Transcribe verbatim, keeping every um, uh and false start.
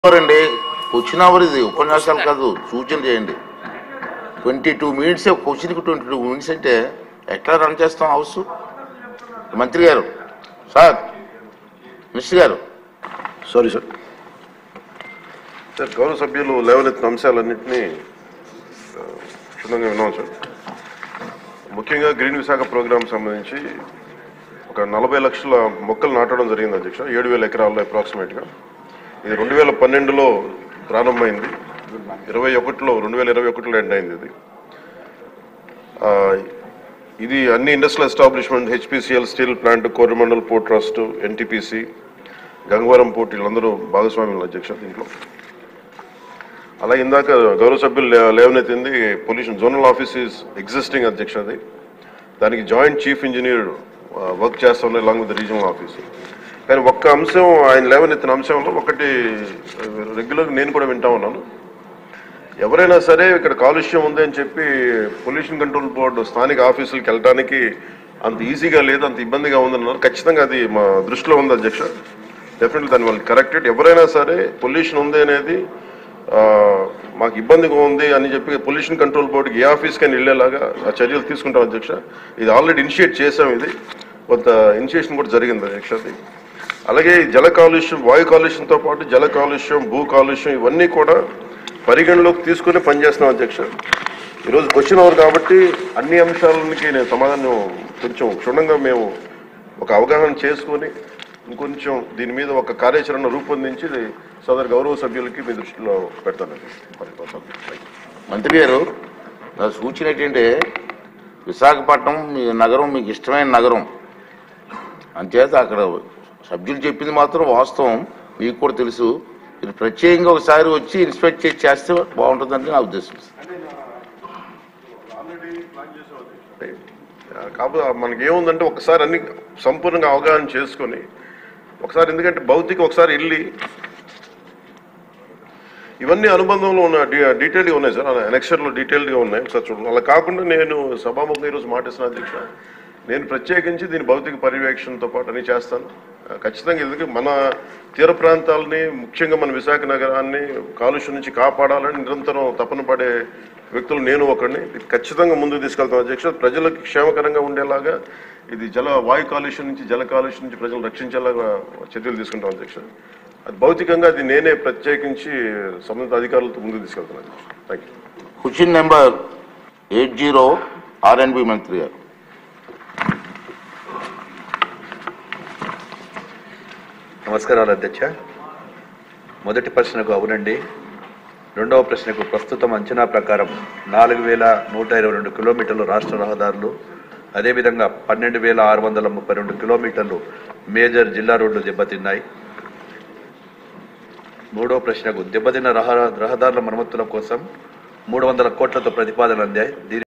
రండి question hour ఇది ఉపన్యాసాలు కాదు సూచనలు చేయండి. ట్వంటీ టూ మినిట్స్ క్వశ్చన్కి ట్వంటీ టూ మినిట్స్ అంటే ఎట్లా రన్ చేస్తాం హౌస్? మంత్రి గారు సార్, మినిస్టర్ గారు. సారీ సార్ సార్ గౌరవ సభ్యులు లేవనెత్తిన అంశాలన్నింటినీ క్షుణ్ణంగా విన్నాం సార్. ముఖ్యంగా గ్రీన్ విశాఖ ప్రోగ్రాం సంబంధించి ఒక నలభై లక్షల మొక్కలు నాటడం జరిగింది అధ్యక్ష, ఏడు వేల ఎకరాల్లో అప్రాక్సిమేట్గా. ఇది రెండు వేల పన్నెండులో ప్రారంభమైంది, ఇరవై ఒకటిలో రెండు వేల ఇరవై ఒకటిలో ఎండ్ అయింది. ఇది ఇది అన్ని industrial establishment, HPCL steel plant, Coromandel port trust, NTPC, Gangavaram port, వీళ్ళందరూ భాగస్వామ్యులు అధ్యక్ష దీంట్లో. అలాగే ఇందాక గౌరవ సభ్యులు లేవనెత్తింది pollution zonal office is existing అధ్యక్ష. అది దానికి జాయింట్ చీఫ్ ఇంజనీర్ వర్క్ చేస్తా ఉన్నాయి అలాంగ్ విత్ రీజనల్ ఆఫీస్. కానీ ఒక్క అంశం ఆయన లేవనెత్తిన అంశంలో ఒకటి రెగ్యులర్గా నేను కూడా వింటా ఉన్నాను. ఎవరైనా సరే ఇక్కడ కాలుష్యం ఉంది అని చెప్పి పొల్యూషన్ కంట్రోల్ బోర్డు స్థానిక ఆఫీసులకు వెళ్ళడానికి అంత ఈజీగా లేదు, అంత ఇబ్బందిగా ఉందన్నారు. ఖచ్చితంగా అది మా దృష్టిలో ఉంది అధ్యక్ష. డెఫినెట్లీ దాన్ని వాళ్ళు కరెక్టెడ్. ఎవరైనా సరే పొల్యూషన్ ఉంది అనేది మాకు ఇబ్బందిగా ఉంది అని చెప్పి పొల్యూషన్ కంట్రోల్ బోర్డుకి ఏ ఆఫీస్కైనా వెళ్ళేలాగా ఆ చర్యలు తీసుకుంటాం అధ్యక్ష. ఇది ఆల్రెడీ ఇనిషియేట్ చేసాం, ఇది కొంత ఇనిషియేషన్ కూడా జరిగింది అధ్యక్ష. అది అలాగే జల కాలుష్యం, వాయు కాలుష్యంతో పాటు జల కాలుష్యం, భూ కాలుష్యం ఇవన్నీ కూడా పరిగణలోకి తీసుకుని పనిచేస్తున్నాం అధ్యక్ష. ఈరోజు క్వశ్చన్ అవర్ కాబట్టి అన్ని అంశాలకి నేను సమాధానం కొంచెం క్షుణ్ణంగా మేము ఒక అవగాహన చేసుకొని ఇంకొంచెం దీని మీద ఒక కార్యాచరణ రూపొందించి సదరు గౌరవ సభ్యులకి మీ దృష్టిలో పెడతానండి. మంత్రి గారు, నా సూచన ఏంటంటే విశాఖపట్నం మీ నగరం మీకు ఇష్టమైన నగరం అంచేత అక్కడ సభ్యులు చెప్పింది మాత్రం వాస్తవం, మీకు కూడా తెలుసు. మీరు ప్రత్యేకంగా ఒకసారి వచ్చి ఇన్స్పెక్ట్ చేసి చేస్తే బాగుంటుందని నా ఉద్దేశం. కాకపోతే మనకి ఏముందంటే ఒకసారి అన్ని సంపూర్ణంగా అవగాహన చేసుకొని ఒకసారి, ఎందుకంటే భౌతిక ఒకసారి వెళ్ళి ఇవన్నీ అనుబంధంలో ఉన్న డీటెయిల్గా ఉన్నాయి సార్, ఎనెక్చర్లో డీటెయిల్గా ఉన్నాయి, ఒకసారి చూడండి. అలా కాకుండా నేను సభాముఖంగా ఈరోజు మాటిస్తున్నా అధ్యక్ష, నేను ప్రత్యేకించి దీని భౌతిక పర్యవేక్షణతో పాటు అన్ని చేస్తాను ఖచ్చితంగా. ఎందుకంటే మన తీర ప్రాంతాలని, ముఖ్యంగా మన విశాఖ నగరాన్ని కాలుష్యం నుంచి కాపాడాలని నిరంతరం తపన పడే వ్యక్తులు నేను ఒకరిని. ఇది ఖచ్చితంగా ముందుకు తీసుకెళ్తాను అధ్యక్ష. ప్రజలకు క్షేమకరంగా ఉండేలాగా ఇది జల వాయు కాలుష్యం నుంచి, జల కాలుష్యం నుంచి ప్రజలు రక్షించేలాగా చర్యలు తీసుకుంటాం అధ్యక్ష. అది భౌతికంగా అది నేనే ప్రత్యేకించి సంబంధిత అధికారులతో ముందుకు తీసుకెళ్తాను అధ్యక్ష. Thank you. Question number eight zero RNB మంత్రి గారు. నమస్కారాలు అధ్యక్ష. మొదటి ప్రశ్నకు అవునండి, రెండవ ప్రశ్నకు ప్రస్తుతం అంచనా ప్రకారం నాలుగు వేల నూట ఇరవై రెండు కిలోమీటర్లు రాష్ట్ర రహదారులు, అదేవిధంగా పన్నెండు వేల ఆరు వందల ముప్పై రెండు కిలోమీటర్లు మేజర్ జిల్లా రోడ్లు దెబ్బతిన్నాయి. మూడవ ప్రశ్నకు దెబ్బతిన్న రహ రహదారుల మరమ్మతుల కోసం మూడు వందల కోట్లతో ప్రతిపాదన అందాయి.